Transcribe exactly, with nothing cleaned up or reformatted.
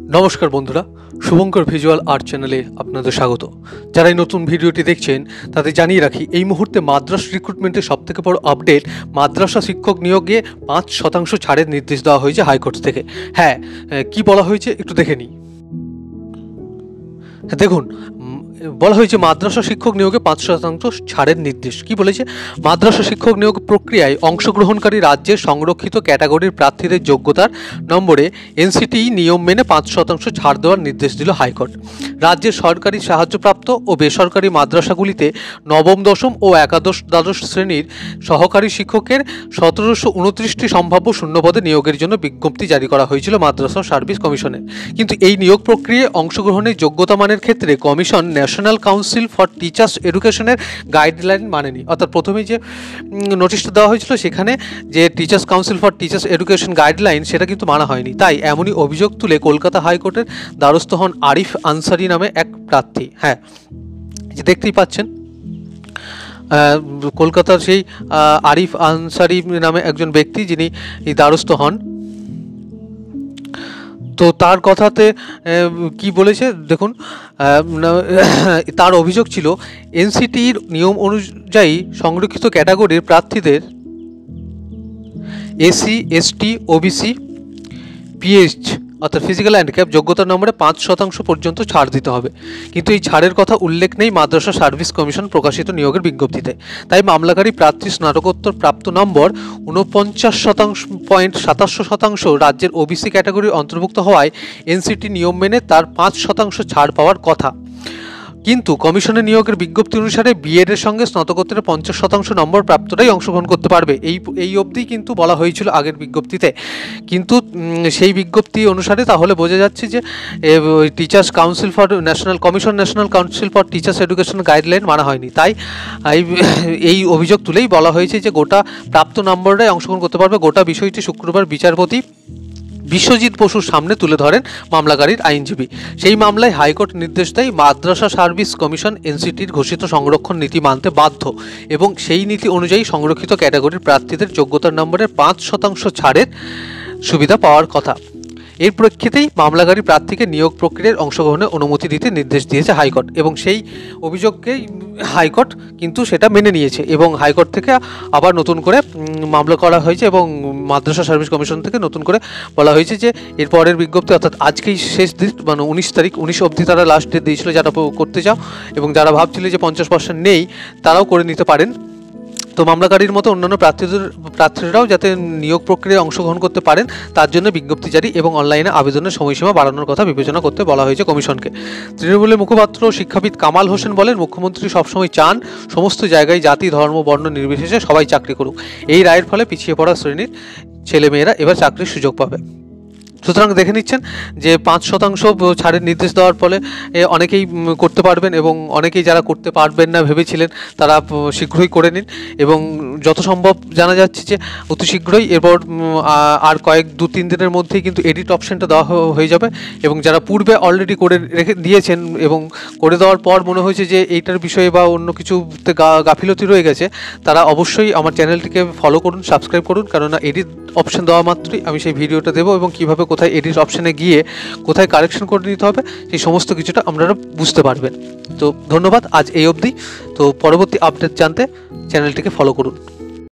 নমস্কার বন্ধুরা, Shubhankar visual art চ্যানেলে আপনাদের স্বাগত। যারা এই নতুন ভিডিওটি দেখছেন তাদের জানিয়ে রাখি, এই মুহূর্তে মাদ্রাস রিক্রুটমেন্টের সবথেকে বড় আপডেট, মাদ্রাসা শিক্ষক নিয়োগে পাঁচ শতাংশ ছাড়ের নির্দেশ দেওয়া হয়েছে হাইকোর্ট থেকে। হ্যাঁ, কি বলা হয়েছে একটু দেখে নিই। দেখুন, বলা হয়েছে মাদ্রাসা শিক্ষক নিয়োগে পাঁচ শতাংশ ছাড়ের নির্দেশ। কি বলেছে? মাদ্রাসা শিক্ষক নিয়োগ প্রক্রিয়ায় অংশগ্রহণকারী রাজ্যের সংরক্ষিত ক্যাটাগরির প্রার্থীদের যোগ্যতার নম্বরে এনসিটিই নিয়ম মেনে পাঁচ শতাংশ ছাড় দেওয়ার নির্দেশ দিল হাইকোর্ট। রাজ্যের সরকারি সাহায্যপ্রাপ্ত ও বেসরকারি মাদ্রাসাগুলিতে নবম দশম ও একাদশ দ্বাদশ শ্রেণীর সহকারী শিক্ষকের সতেরোশো উনত্রিশটি সম্ভাব্য শূন্যপদে নিয়োগের জন্য বিজ্ঞপ্তি জারি করা হয়েছিল মাদ্রাসা সার্ভিস কমিশনের। কিন্তু এই নিয়োগ প্রক্রিয়ায় অংশগ্রহণের যোগ্যতা মানের ক্ষেত্রে commission national council for teachers এডুকেশনের গাইডলাইন মানেনি। অর্থাৎ প্রথমেই যে নোটিশটা দেওয়া হয়েছিল সেখানে যে teachers council for teachers education guideline, সেটা কিন্তু মানা হয়নি। তাই এমনই অভিযোগ তুলে কলকাতা হাইকোর্টের দ্বারস্থ হন আরিফ আনসারি নামে এক প্রার্থী। হ্যাঁ, যে দেখতেই পাচ্ছেন, কলকাতার সেই আরিফ আনসারি নামে একজন ব্যক্তি যিনি দ্বারস্থ হন। তো তার কথাতে কি বলেছে দেখুন, তার অভিযোগ ছিল এনসিটির নিয়ম অনুযায়ী সংরক্ষিত ক্যাটাগরির প্রার্থীদের এসসি, এসটি, ওবিসি, পিএইচ অর্থাৎ ফিজিক্যাল হ্যান্ডিক্যাপ যোগ্যতার নম্বরে পাঁচ শতাংশ পর্যন্ত ছাড় দিতে হবে। কিন্তু এই ছাড়ের কথা উল্লেখ নেই মাদ্রাসা সার্ভিস কমিশন প্রকাশিত নিয়োগের বিজ্ঞপ্তিতে। তাই মামলাকারী প্রার্থী স্নাতকোত্তর প্রাপ্ত নম্বর ঊনপঞ্চাশ শতাংশ পয়েন্ট সাতাশ শতাংশ রাজ্যের ওবিসি ক্যাটাগরির অন্তর্ভুক্ত হওয়ায় এনসিটি নিয়ম মেনে তার পাঁচ শতাংশ ছাড় পাওয়ার কথা। কিন্তু কমিশনের নিয়োগের বিজ্ঞপ্তি অনুসারে বিএডের সঙ্গে স্নাতকোত্তরের পঞ্চাশ শতাংশ নম্বর প্রাপ্তরাই অংশগ্রহণ করতে পারবে। এই এই অবধি কিন্তু বলা হয়েছিল আগের বিজ্ঞপ্তিতে। কিন্তু সেই বিজ্ঞপ্তি অনুসারে তাহলে বোঝা যাচ্ছে যে teachers council for national commission national council for teachers education guideline মানা হয়নি। তাই এই অভিযোগ তুলেই বলা হয়েছে যে গোটা প্রাপ্ত নম্বররাই অংশগ্রহণ করতে পারবে। গোটা বিষয়টি শুক্রবার বিচারপতি বিশ্বজিৎ বসুর সামনে তুলে ধরেন মামলাকারীর আইনজীবী। সেই মামলায় হাইকোর্ট নির্দেশ দেয় মাদ্রাসা সার্ভিস কমিশন এনসিটির ঘোষিত সংরক্ষণ নীতি মানতে বাধ্য এবং সেই নীতি অনুযায়ী সংরক্ষিত ক্যাটাগরির প্রার্থীদের যোগ্যতার নম্বরের পাঁচ শতাংশ ছাড়ের সুবিধা পাওয়ার কথা। এর প্রেক্ষিতেই মামলাকারী প্রার্থীকে নিয়োগ প্রক্রিয়ায় অংশগ্রহণের অনুমতি দিতে নির্দেশ দিয়েছে হাইকোর্ট এবং সেই অভিযোগকে হাইকোর্ট কিন্তু সেটা মেনে নিয়েছে এবং হাইকোর্ট থেকে আবার নতুন করে মামলা করা হয়েছে এবং মাদ্রাসা সার্ভিস কমিশন থেকে নতুন করে বলা হয়েছে যে এর পরের বিজ্ঞপ্তি অর্থাৎ আজকেই শেষ ডেট, মানে উনিশ তারিখ উনিশ অবধি তারা লাস্ট ডেট দিয়েছিল যারা করতে চাও এবং যারা ভাবছিল যে পঞ্চাশ পার্সেন্ট নেই তারাও করে নিতে পারেন। তো মামলাকারীর মতো অন্যান্য প্রার্থীদের প্রার্থীরাও যাতে নিয়োগ প্রক্রিয়ায় অংশগ্রহণ করতে পারেন তার জন্য বিজ্ঞপ্তি জারি এবং অনলাইনে আবেদনের সময়সীমা বাড়ানোর কথা বিবেচনা করতে বলা হয়েছে কমিশনকে। তৃণমূলের মুখপাত্র শিক্ষাবিদ কামাল হোসেন বলেন, মুখ্যমন্ত্রী সবসময় চান সমস্ত জায়গায় জাতি ধর্ম বর্ণ নির্বিশেষে সবাই চাকরি করুক। এই রায়ের ফলে পিছিয়ে পড়া শ্রেণীর ছেলেমেয়েরা এবার চাকরির সুযোগ পাবে। সুতরাং দেখে নিচ্ছেন যে পাঁচ শতাংশ ছাড়ের নির্দেশ দেওয়ার ফলে অনেকেই করতে পারবেন এবং অনেকেই যারা করতে পারবেন না ভেবেছিলেন তারা শীঘ্রই করে নিন এবং যত সম্ভব জানা যাচ্ছে যে অতি শীঘ্রই এরপর আর কয়েক দু তিন দিনের মধ্যেই কিন্তু এডিট অপশানটা দেওয়া হয়ে যাবে এবং যারা পূর্বে অলরেডি করে রেখে দিয়েছেন এবং করে দেওয়ার পর মনে হয়েছে যে এইটার বিষয়ে বা অন্য কিছুতে গাফিলতি রয়ে গেছে তারা অবশ্যই আমার চ্যানেলটিকে ফলো করুন, সাবস্ক্রাইব করুন, কেননা এডিট অপশান দেওয়া মাত্রই আমি সেই ভিডিওটা দেবো এবং কীভাবে কোথায় এডিট অপশানে গিয়ে কোথায় কারেকশন করে নিতে হবে সেই সমস্ত কিছুটা আপনারা বুঝতে পারবেন। তো ধন্যবাদ, আজ এই অবধি। তো পরবর্তী আপডেট জানতে চ্যানেলটিকে ফলো করুন।